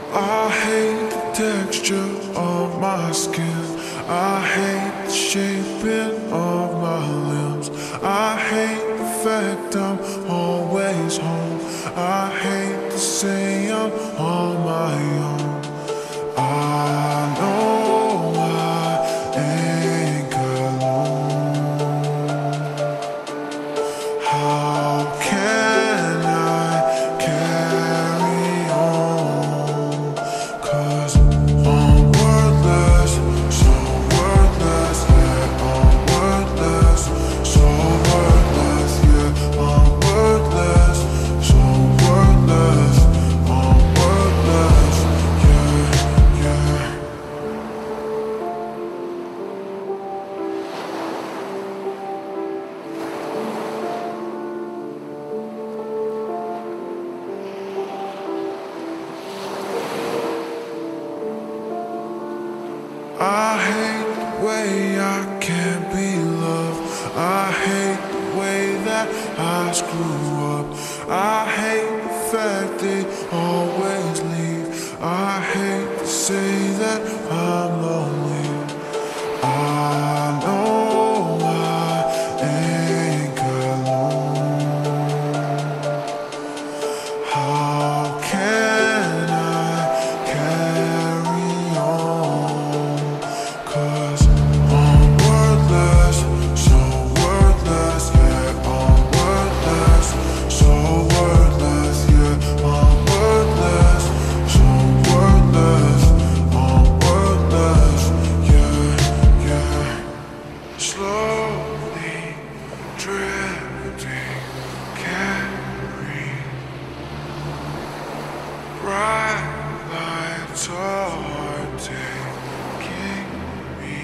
I hate the texture of my skin. I hate the shaping of my limbs. I hate the fact I'm always home. I hate to say I'm on my own. I know I ain't alone. How can I carry on? 'Cause I'm worthless, so worthless, yeah, I'm worthless, so worthless, yeah, I'm worthless, so worthless, I'm worthless, yeah, yeah. I hate the way I can't be loved. I hate the way that I screw up. I hate the fact they always leave. I hate to say that I'm lonely. I know I ain't alone. How can I carry on? 'Cause I'm worthless, so worthless, yeah, I'm worthless, so worthless, yeah, I'm worthless, so worthless, I'm worthless, yeah, yeah. Slowly drifting, carrying bright lights are taking me.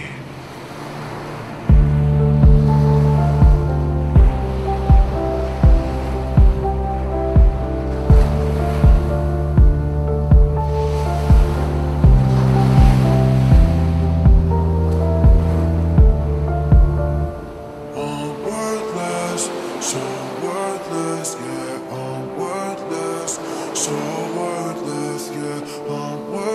I'm worthless, so worthless, yeah, I'm worthless, so worthless, yeah, I'm worthless.